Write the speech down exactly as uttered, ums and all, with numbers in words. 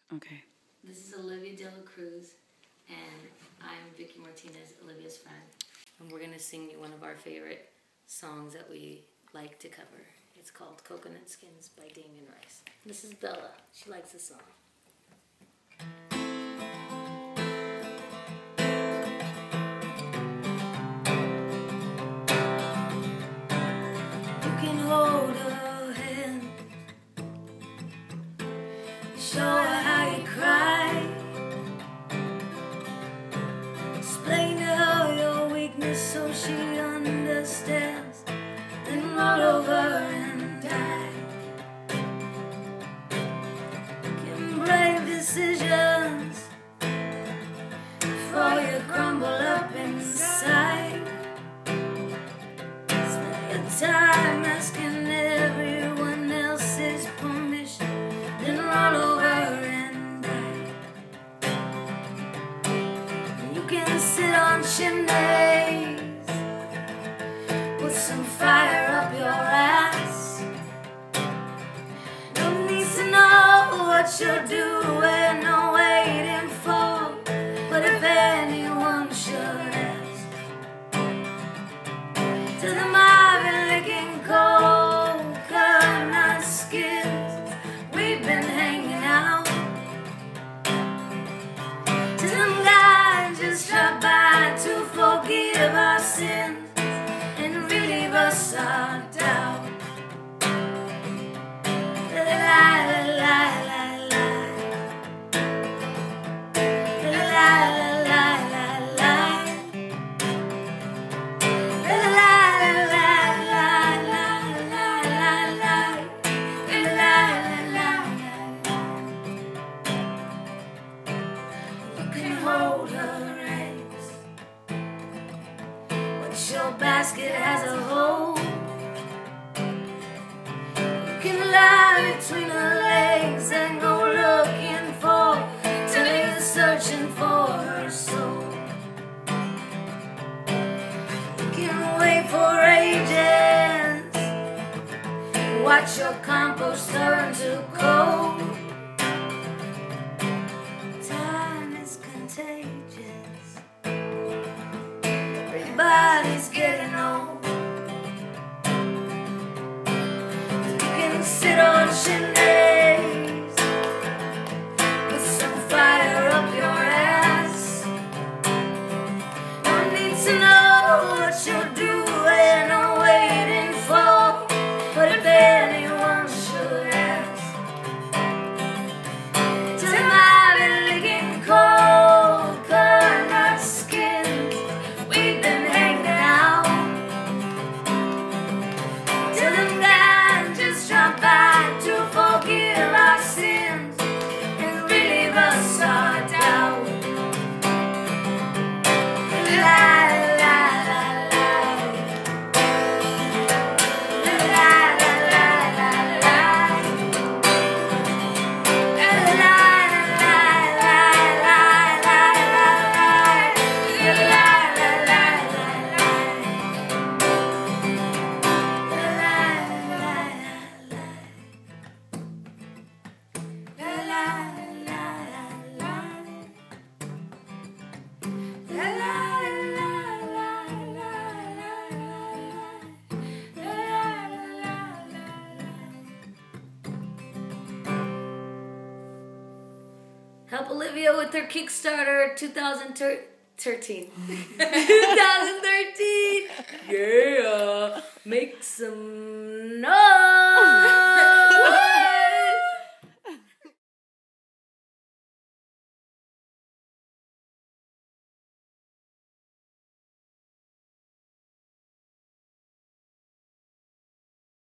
Okay. This is Olivia de la Cruz, and I'm Vicci Martinez, Olivia's friend. And we're going to sing you one of our favorite songs that we like to cover. It's called Coconut Skins by Damien. This is Bella. She likes the song. You can hold her hand, show her how you cry, explain to her your weakness so she understands, then roll over and die. Can brave decisions before you crumble up inside. Spend your time asking everyone else's permission, then roll over and die. You can sit on chimneys, put some fire up your ass. No need to know what you're doing or waiting for, but if anyone should ask, tell them I've been licking coconut skins, we've been hanging out. Tell them God just dropped by to forgive our sins and relieve us our doubt. La la la la la la. La la la la la la. La la la la la la la. La la la la. You can hold her reins, but your basket has a hole. You can lie between her legs and go looking for, till you're searching for her soul. You can wait for ages, watch your compost turn to cold. Time is contagious, everybody's getting old. Sit on chimneys, put some fire up your ass. No need to know what you're doing or waiting for, but if anyone should ask, tell them I've been licking coconut skins, we've been hanging out. Tell them God just dropped by to forgive our sins and relieve us our doubt. La la la la. La la la la la. La la la la la la. La la la Help Olivia with her Kickstarter twenty thirteen. twenty thirteen! Yeah! Make some